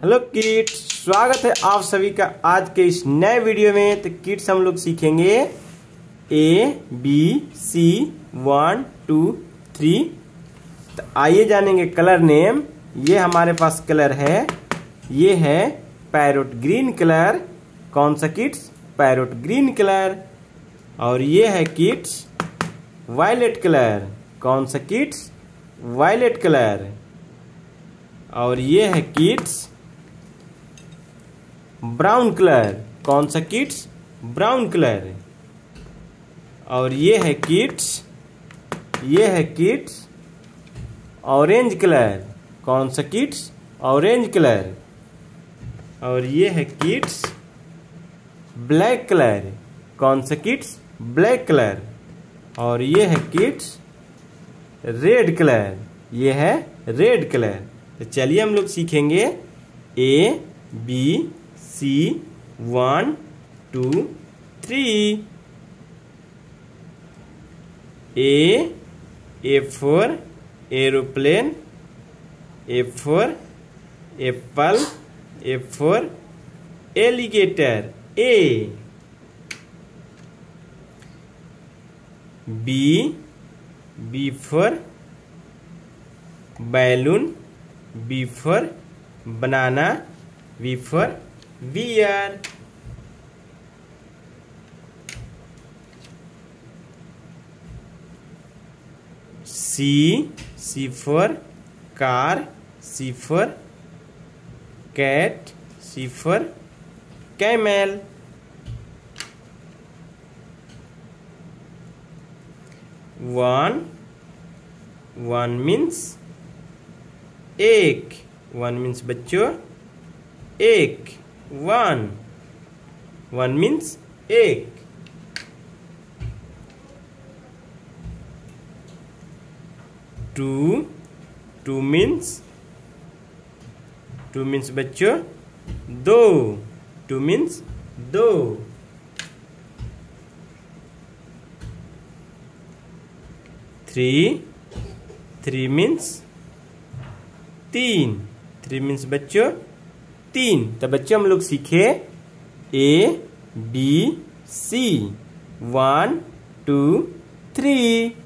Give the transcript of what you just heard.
Hello kids, स्वागत है आप सभी का आज के इस नए वीडियो में। तो किड्स हम लोग सीखेंगे ABC 1 2 3। तो आइए जानेंगे कलर नेम। ये हमारे पास कलर है, ये है पैरोट ग्रीन कलर। कौन सा किड्स? Parrot green colour. और ये है किड्स वायलेट कलर। कौन सा किड्स? Violet colour. और ये है किड्स ब्राउन कलर। कौन सा किड्स? Brown colour. और ये है किड्स ऑरेंज कलर। कौन सा किड्स? Orange colour. और ये है किड्स ब्लैक कलर। कौन सा किड्स? Black colour. और ये है किड्स रेड कलर। ये है रेड कलर। तो चलिए हम लोग सीखेंगे ABC 1 2 3। A for aeroplane, A for apple, A for alligator, A. B for balloon, B for banana, V for bear. C for car, C for cat, C for camel. One means एक। one means बच्चों एक। one means एक। two means बच्चों दो। two means दो। three means तीन। three means बच्चों तीन। तो बच्चों हम लोग सीखे ABC 1 2 3।